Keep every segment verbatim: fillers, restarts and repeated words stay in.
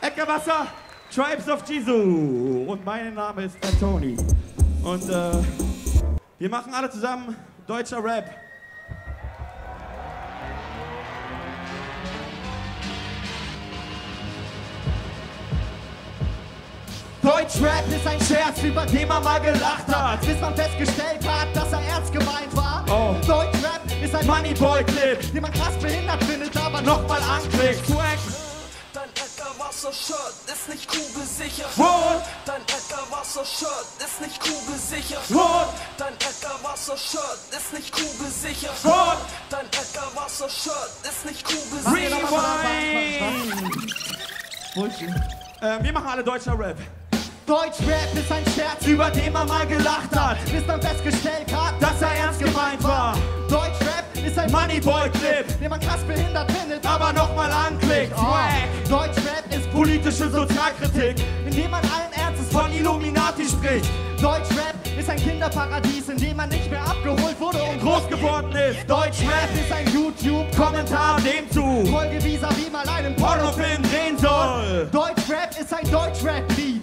Edgar Wasser, Tribes of Jesu. Und mein Name ist der Tony. Und äh, wir machen alle zusammen deutscher Rap. Deutschrap ist ein Scherz, über den man mal gelacht hat, bis man festgestellt hat, dass er ernst gemeint war. Oh. Deutschrap ist ein Moneyboy-Clip, den man krass behindert findet, aber nochmal anklickt. Swag. Dein Edgar Wasser-Shirt ist nicht kugelsicher. What? Dein Edgar Wasser-Shirt ist nicht kugelsicher. What? Dein Edgar Wasser-Shirt ist nicht kugelsicher. What? Dein Edgar Wasser-Shirt ist nicht kugelsicher. Rewind. Bullshit. Äh, wir machen alle deutscher Rap. Deutschrap ist ein Scherz, über den man mal gelacht hat, bis man festgestellt hat, dass er ernst gemeint war. Deutschrap ist ein Moneyboy-Clip, den man krass behindert findet, aber nochmal anklickt. Oh. Deutschrap ist Politische Sozialkritik, indem man allen Ernstes von Illuminati spricht. Deutschrap ist ein Kinderparadies, in dem man nicht mehr abgeholt wurde und groß geworden ist. Deutschrap ist ein YouTube-Kommentar, Dem zu Folge vis-à-vis mal einen Pornofilm drehen soll. Deutschrap ist ein Deutschrap-Lied,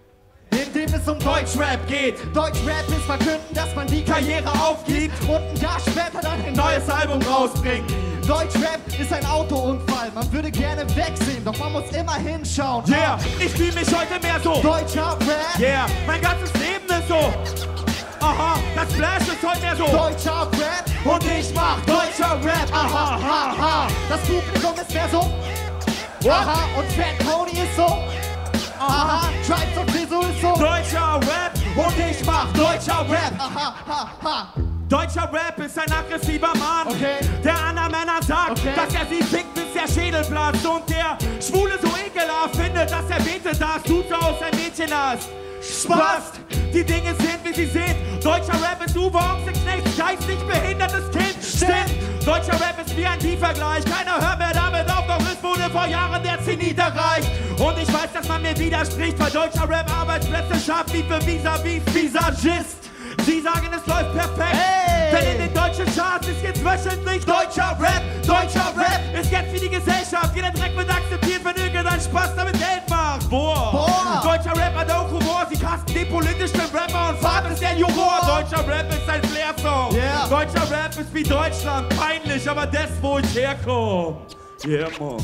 in dem es um Deutschrap geht. Deutschrap ist verkünden, dass man die Karriere aufgibt und ein Jahr später dann ein neues Album rausbringt. Deutschrap ist ein Autounfall, man würde gerne wegsehen, doch man muss immer hinschauen. Yeah, ich fühle mich heute mehr so. Deutscher Rap. Yeah, mein ganzes Leben ist so. Aha, das Flash ist heute mehr so. Deutscher Rap. Und ich mach deutscher Rap. Aha, aha, aha. Das Publikum ist mehr so. Aha, und Fat Pony ist so. Aha, Tribes of Jesu ist so. Deutscher Rap. Und ich mach deutscher Rap. Aha, ha, ha. Deutscher Rap ist ein aggressiver Mann, Okay. der anderen Männern sagt, Okay. dass er sie fickt, bis der Schädel platzt. Und der Schwule so ekelhaft findet, dass er betet, das tut so aus ein Mädchen hast. Spaß! Die Dinge sind, wie sie sind. Deutscher Rap ist Uwe Ochsenknechts geistig behindertes Kind. Stimmt! Deutscher Rap ist wie ein Tiefergleich. Keiner hört mehr damit auf, doch es wurde vor Jahren der Zenit erreicht. Und ich weiß, dass man mir widerspricht, weil deutscher Rap Arbeitsplätze schafft wie für Vis-à-vis Visagist. Sie sagen, es läuft perfekt, Hey! denn in den deutschen Charts ist jetzt wöchentlich deutscher Rap. Deutscher Rap ist jetzt wie die Gesellschaft. Jeder Dreck wird akzeptiert, wenn irgendein Spaß damit Geld macht. Boah. Boah. Deutscher Rap hat auch Humor. Sie casten den politischen Rapper und Farbe ist der Juror. Deutscher Rap ist ein Flair-Song. Yeah. Deutscher Rap ist wie Deutschland. Peinlich, aber das, wo ich herkomme. Yeah, man.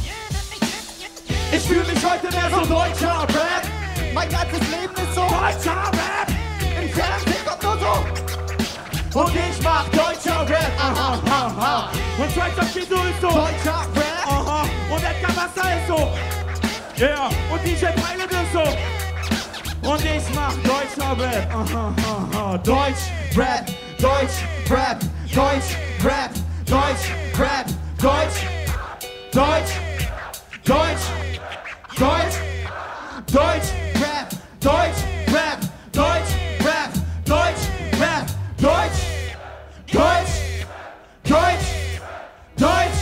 Ich fühle mich heute mehr so deutscher Rap. Mein ganzes Leben ist so. Deutscher Rap. Im Fernsehen kommt nur so. Und ich mach deutscher Rap. Aha, aha, aha. Und Tribes of Jesu ist so. Deutscher Rap. Aha. Und Edgar Wasser ist so. Ja. Yeah. Und D J Pilot ist so. Und ich mach deutscher Rap. Aha, aha. Deutsch Rap, Deutsch Rap, Deutsch Rap, Deutsch Rap, Deutsch, Deutsch, Deutsch, Deutsch, Deutsch Rap, Deutsch Rap, Deutsch Rap, Deutsch Rap, Deutsch, Deutsch, Deutsch, Deutsch.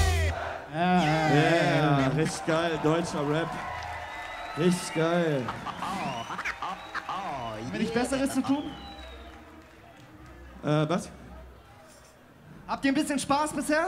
Ja, richtig geil. Deutscher Rap. Richtig geil. Wenn ich Besseres zu tun? Äh, was? Habt ihr ein bisschen Spaß bisher?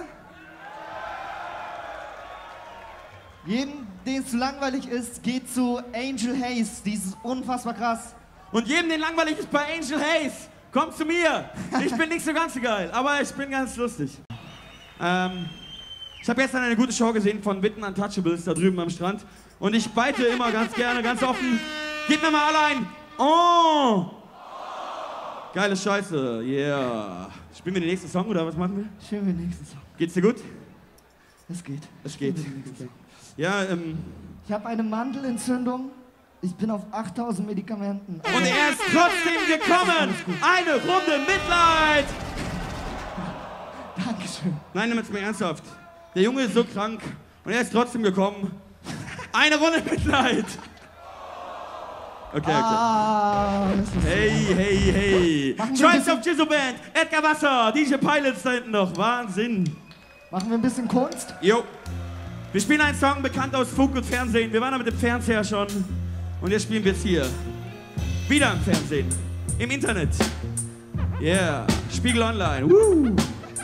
Jedem, dem es zu langweilig ist, geht zu Angel Hayes. Die ist unfassbar krass. Und jedem, den langweilig ist bei Angel Hayes, kommt zu mir. Ich bin nicht so ganz so geil, aber ich bin ganz lustig. Ähm, ich habe gestern eine gute Show gesehen von Witten Untouchables da drüben am Strand. Und ich beite immer ganz gerne, ganz offen. Gebt mir mal alle ein. Oh! Geile Scheiße, yeah. Spielen wir den nächsten Song oder was machen wir? Schön, den nächsten Song. Geht's dir gut? Es geht. Es geht. Spielen wir den nächsten Song. Ja, ähm. Ich habe eine Mandelentzündung. Ich bin auf achttausend Medikamenten. Und er ist trotzdem gekommen. Eine Runde Mitleid. Dankeschön. Nein, nimm es mir ernsthaft. Der Junge ist so krank und er ist trotzdem gekommen. Eine Runde Mitleid. Okay, okay. Ah, das ist Hey, hey, hey. Machen wir ein Tribes bisschen- of Jesu Band, Edgar Wasser, D J Pilots da hinten noch. Wahnsinn. Machen wir ein bisschen Kunst? Jo. Wir spielen einen Song bekannt aus Funk und Fernsehen. Wir waren da mit dem Fernseher schon. Und jetzt spielen wir es hier. Wieder im Fernsehen. Im Internet. Yeah. Spiegel Online. Woo.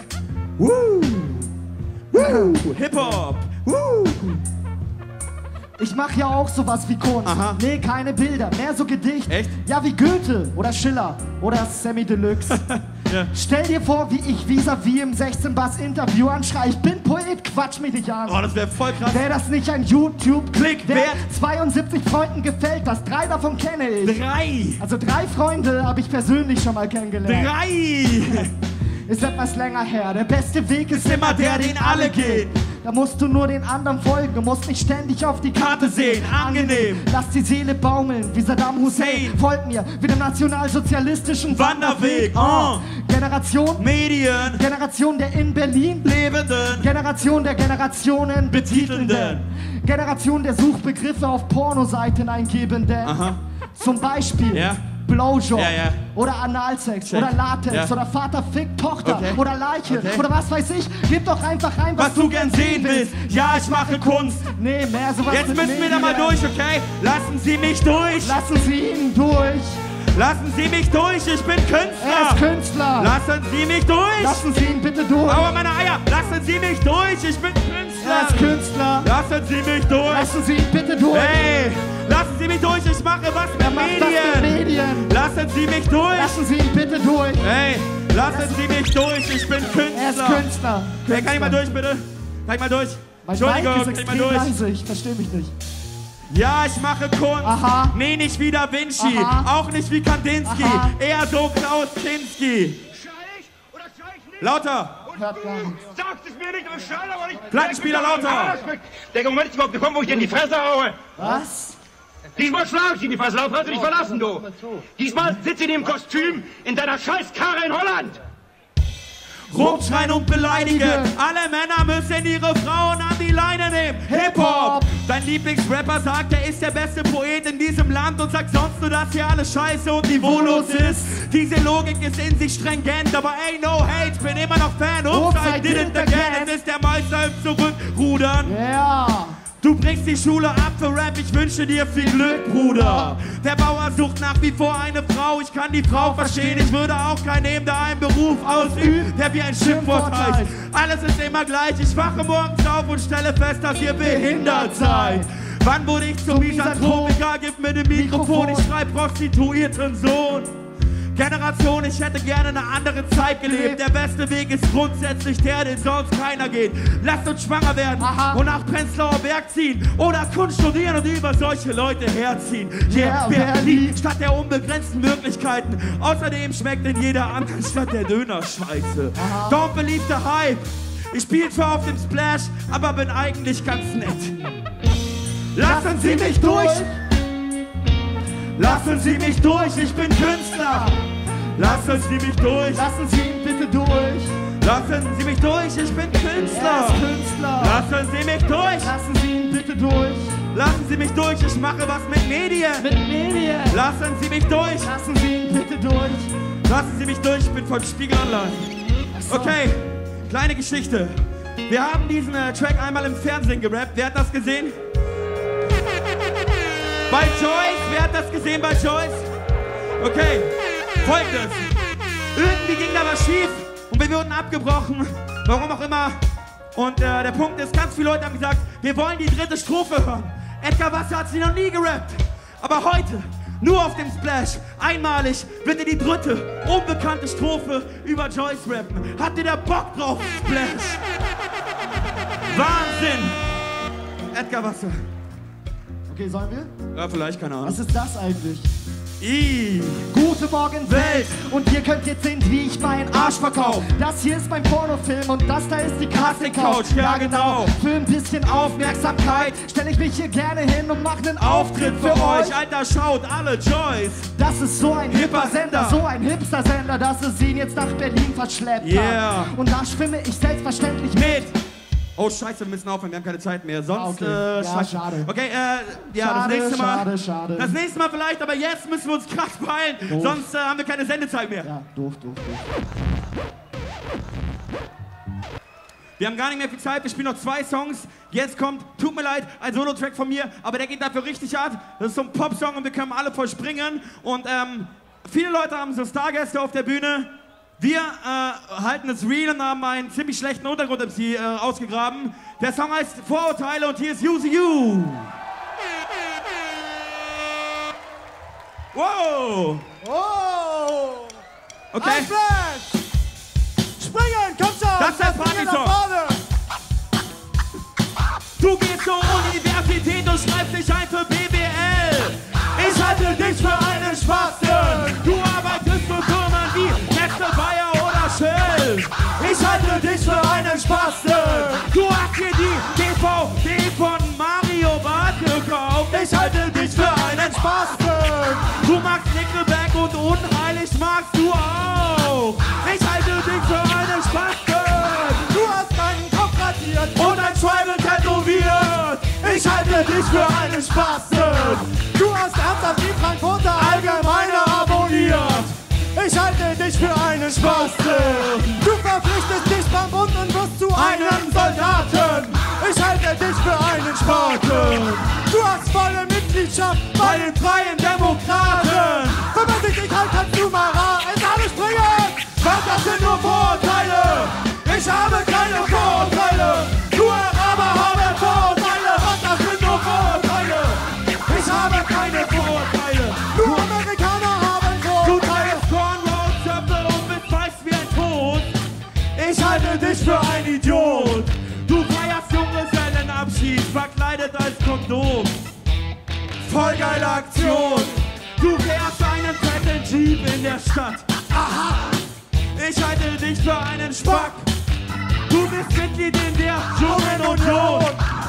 Woo. Woo. Hip-Hop. Woo. Ich mach ja auch sowas wie Kunst. Aha. Nee, keine Bilder, mehr so Gedicht. Echt? Ja, wie Goethe oder Schiller oder Sammy Deluxe. Ja. Stell dir vor, wie ich vis-à-vis im sechzehn Bass Interview anschrei. Ich bin Poet, quatsch mich nicht an. Oh, das wäre voll krass. Wäre das nicht ein YouTube-Klick Wer- wert? zweiundsiebzig Freunden gefällt das, drei davon kenne ich. Drei. Also drei Freunde habe ich persönlich schon mal kennengelernt. Drei. Ist etwas länger her. Der beste Weg ist, Ist immer der, den alle gehen. Da musst du nur den anderen folgen. Du musst nicht ständig auf die Karte sehen. Angenehm. Lass die Seele baumeln wie Saddam Hussein. Hussein. Folgt mir wie dem nationalsozialistischen Wanderweg. Oh. Oh. Generation. Medien. Generation der in Berlin Lebenden. Generation der Generationen Betitelnden. Generation der Suchbegriffe auf Pornoseiten eingebenden. Aha. Zum Beispiel Ja. Blowjob Ja, ja. oder Analsex Check. oder Latex Ja. oder Vater fickt Tochter Okay. oder Leiche Okay. oder was weiß ich. Gib doch einfach rein, was, Was du gern sehen willst. Ja, ich mache Kunst. Nee, mehr sowas Jetzt mit müssen wir da mal Medien. durch, okay? Lassen Sie mich durch. Lassen Sie ihn durch. Lassen Sie mich durch. Ich bin Er ist Künstler. Künstler. Lassen Sie mich durch. Lassen Sie ihn bitte durch. Aua, meine Eier. Lassen Sie mich durch. Ich bin Er ist Künstler. Künstler. Lassen Sie mich durch. Lassen Sie ihn bitte durch. Hey, lassen Sie mich durch. Ich mache was Er mit macht das mit Medien. Medien. Lassen Sie mich durch. Lassen Sie ihn bitte durch. Hey, lassen Sie mich durch. Ich bin Er ist Künstler. Künstler. Hey, kann ich mal durch, bitte? Kann ich mal durch? Mein Entschuldigung, Mic ist kann ich mal extrem durch? leise. Ich verstehe mich nicht. Ja, ich mache Kunst. Aha. Nee, nicht wie Da Vinci. Aha. Auch nicht wie Kandinsky. Aha. Eher so Klaus Kinski. Schrei ich oder schrei ich nicht? Lauter. Hört gar nichts. Sagt es mir nicht, aber schrei aber nicht. Plattenspieler lauter. Der Moment ist überhaupt gekommen, wo ich dir in die Fresse haue. Was? Diesmal schlag ich in die Fresse, darauf kannst du dich verlassen, du. Diesmal sitzt in dem Kostüm in deiner Scheißkarre in Holland. Rumschreien und beleidigen. Alle Männer müssen ihre Frauen an die Leine nehmen. Hip-Hop. Dein Lieblingsrapper sagt, er ist der beste Poet in diesem Land und sagt sonst nur, dass hier alles scheiße und niveaulos ist. Diese Logik ist in sich stringent, aber ey, no hate, bin immer noch Fan. Ups, I did it again. Es ist der Meister im Zurückrudern. Ja. Du brichst die Schule ab für Rap, ich wünsche dir viel Glück, Bruder. Der Bauer sucht nach wie vor eine Frau, ich kann die Frau verstehen. Ich würde auch keinen nehmen, der einen Beruf ausübt, der wie ein Schimpfwort heißt. Alles ist immer gleich, ich wache morgens auf und stelle fest, dass ihr behindert seid. Wann wurde ich zum Misanthropiker? Gib mir den Mikrofon, ich schreib Prostituierten Sohn. Generation, ich hätte gerne eine andere Zeit gelebt. Der beste Weg ist grundsätzlich der, den sonst keiner geht. Lasst uns schwanger werden Aha. und nach Prenzlauer Berg ziehen oder Kunst studieren und über solche Leute herziehen. Yeah, Yeah, Berlin, Berlin. statt der unbegrenzten Möglichkeiten. Außerdem schmeckt in jeder anderen Stadt der Döner scheiße. Don't believe the hype. Ich spiel zwar auf dem Splash, aber bin eigentlich ganz nett. Lassen Sie mich durch! Lassen Sie mich durch, ich bin Künstler! Lassen Sie mich durch! Lassen Sie ihn bitte durch. Lassen Sie mich durch, ich bin Er Künstler! ist Künstler. Lassen Sie mich durch! Lassen Sie ihn bitte durch. Lassen Sie mich durch, ich mache was mit Medien! Mit Medien. Lassen Sie mich durch! Lassen Sie ihn bitte durch. Lassen Sie mich durch, ich bin von Spiegel Online. Ach so. Okay, kleine Geschichte. Wir haben diesen äh, Track einmal im Fernsehen gerappt. Wer hat das gesehen? Bei Joyce? Wer hat das gesehen bei Joyce? Okay, folgendes. Irgendwie ging da was schief und wir wurden abgebrochen. Warum auch immer. Und äh, der Punkt ist, ganz viele Leute haben gesagt, wir wollen die dritte Strophe hören. Edgar Wasser hat sie noch nie gerappt. Aber heute, nur auf dem Splash, einmalig, wird er die dritte, unbekannte Strophe über Joyce rappen. Habt ihr da Bock drauf, Splash? Wahnsinn! Edgar Wasser. Okay, sollen wir? Ja, vielleicht, keine Ahnung. Was ist das eigentlich? I. Guten Morgen Welt und ihr könnt jetzt sehen, wie ich meinen Arsch verkaufe. Das hier ist mein Pornofilm und das da ist die Casting Couch. Ja, genau. Für ein bisschen Aufmerksamkeit stelle ich mich hier gerne hin und mache einen Auftritt für euch, Alter, schaut alle Joyce. Das ist so ein hipper Sender. Sender, so ein Hipster-Sender, dass es ihn jetzt nach Berlin verschleppt Yeah. hat. Und da schwimme ich selbstverständlich mit. Mit. Oh, scheiße, wir müssen aufhören, wir haben keine Zeit mehr. Sonst, Ah, okay. äh, Ja, scheiße. schade. Okay, äh, ja, Schade, das nächste Mal. schade, schade. Das nächste Mal vielleicht, aber jetzt müssen wir uns krass beeilen, Doof. sonst äh, haben wir keine Sendezeit mehr. Ja, doof, doof, doof. Wir haben gar nicht mehr viel Zeit, wir spielen noch zwei Songs. Jetzt kommt, tut mir leid, ein Solo-Track von mir, aber der geht dafür richtig hart. Das ist so ein Pop-Song und wir können alle voll springen. Und ähm, viele Leute haben so Stargäste auf der Bühne. Wir äh, halten es real und haben einen ziemlich schlechten Untergrund-M C äh, ausgegraben. Der Song heißt Vorurteile und hier ist Use You. Wow! Oh! Okay. Ein Flash! Springen, komm schon! Das ist der Partysong. Du gehst zur Universität und schreibst dich ein für B W L. Ich halte dich für einen Spasten. Du arbeitest für Firmen wie Nestle, Bayer oder Shell. Ich halte dich für einen Spasten. Du hast dir die D V D von Mario Barth gekauft. Ich halte dich für einen Spasten. Du magst Nickelback und unheilig magst du auch. Ich halte dich für einen Spasten. Du hast deinen Kopf rasiert Und ein Tribal tätowiert. Ich halte dich für einen Spasten. Du hast ernsthaft die Frankfurter Allgemeine abonniert. Ich halte dich für einen Spasten. Du verpflichtest dich beim Bund und wirst zu einem Soldaten. Ich halte dich für einen Spaten. Du hast volle Mitgliedschaft Bei den Freien Demokraten. Vermisse dich halt, kannst du mal rar ins Alle springen. Was, das sind nur Vorurteile. Ich habe keine Vorurteile. Du Araber haben Vorurteile. Was, das sind nur Vorurteile. Ich habe keine Vorurteile. Nur Amerikaner haben Du Vorteile. teilst Cornrows, Zöpfe und bist weiß wie ein Tod. Ich halte dich für ein Idiot. Du feierst Junggesellenabschied, verkleidet als Kondom. Voll geile Aktion. Du fährst einen fetten Jeep in der Stadt. Aha. Ich halte dich für einen Spack. Du bist Mitglied in der Jungen Union.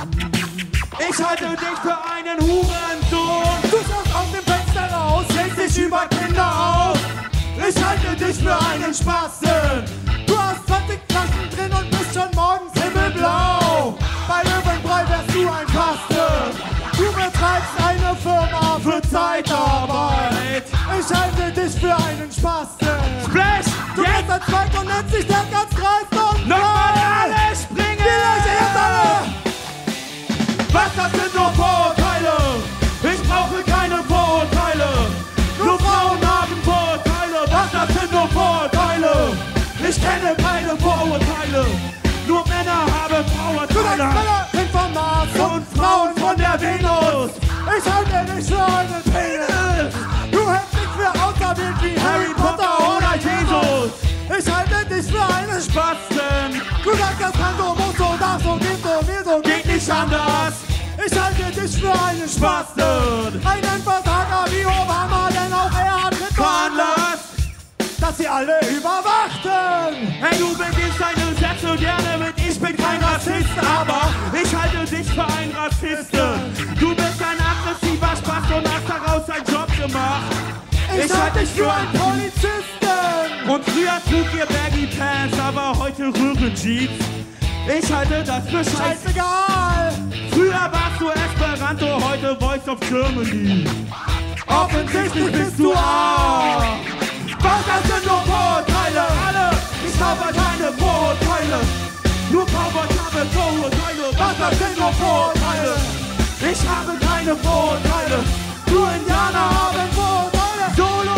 Ich halte dich für einen Hurensohn. Du schaust aus dem Fenster raus, Legst dich über Kinder auf. Ich halte dich für einen Spasten. du hast zwanzig Flaschen drin und bist schon morgens himmelblau. Bei Löwenbräu wärst du ein Kasten. Du betreibst eine Firma Für Zeitarbeit. Ich halte dich für einen Spasten. Splash! Du Jetzt! bist ein Zweig und nennst dich der ganz dreist und Nochmal frei. alle springen! Die Leiche jetzt alle! Was, das sind nur Vorurteile? Ich brauche keine Vorurteile. Nur Frauen haben Vorurteile. Was, das sind nur Vorurteile? Ich kenne keine Vorurteile. Nur Männer haben Du denkst, Vorurteile. Männer sind vom Mars Und Frauen von der Venus. Ich halte dich für einen Penis. Du hältst dich für auserwählt wie Harry Potter oder Jesus. Ich halte dich für einen Spasten. Du sagst, das kann so, muss so, darf so, geht so, will so, Geht nicht anders. Ich halte dich für einen Spasten. Einen Versager wie Obama, denn auch er hat Veranlasst. dass sie alle überwachten. Hey, du beginnst deine Sätze gerne mit Ich bin kein Rassist, aber ich halte dich für einen Rassisten. Du bist ein aggressiver Spaß und hast daraus einen Job gemacht. Ich halte dich für einen Polizisten. Und früher trug ihr Baggy Pants, aber heute Röhrenjeans. Ich halte das für scheiße. Scheißegal. Früher warst du Esperanto, heute Voice of Germany. Offensichtlich bist du A. Was, das sind nur Vorurteile, alle. Ich habe keine Vorurteile. Nur Cowboys haben Vorurteile. Was, das sind nur Vorurteile. Ich habe keine Vorurteile. Nur Indianer haben Vorurteile. Solo!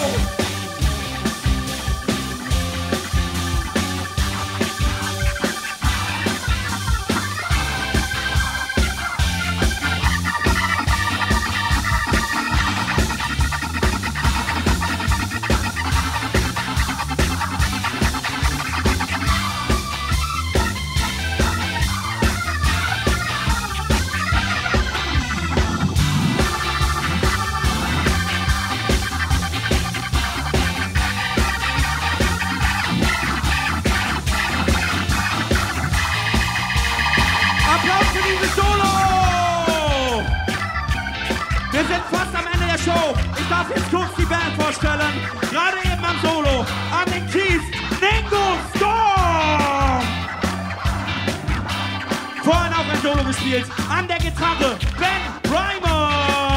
Applaus für dieses Solo! Wir sind fast am Ende der Show. Ich darf jetzt kurz die Band vorstellen. Gerade eben am Solo. An den Keys, Ningo Storm! Vorhin auch ein Solo gespielt. An der Gitarre, Ben Reimer!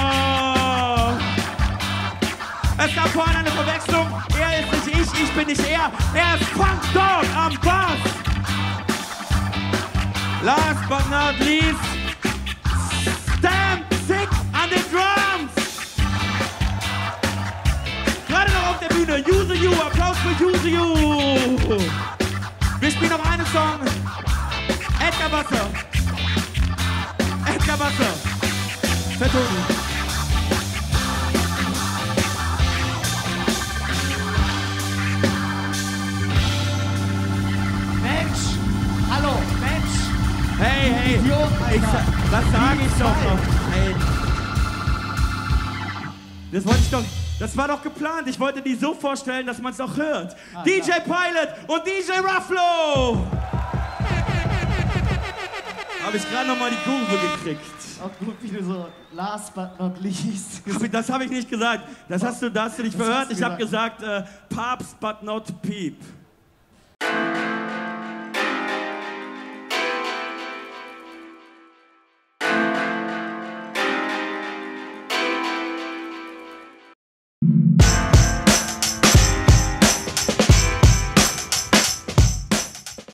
Es gab vorhin eine Verwechslung. Er ist nicht ich, ich bin nicht er. Er ist Punk Dog am Bass. Last but not least, Stamp Sick an den Drums. Gerade noch auf der Bühne, Use You, Applaus für Use You. Wir spielen noch einen Song, Edgar Wasser. Edgar Wasser, für Toni. Ey, Idiot, ich, Alter. das sage ich doch noch. Ey. Das wollte ich doch. Das war doch geplant. Ich wollte die so vorstellen, dass man es auch hört. Ah, D J ja. Pilot und D J Ruffalo. Habe ich gerade noch mal die Kurve gekriegt. Auch gut, wie du so last but not least Hab ich, das habe ich nicht gesagt. Das hast du, da hast du dich Das verhört. hast du Ich habe gesagt. gesagt, äh, Papst but not Peep.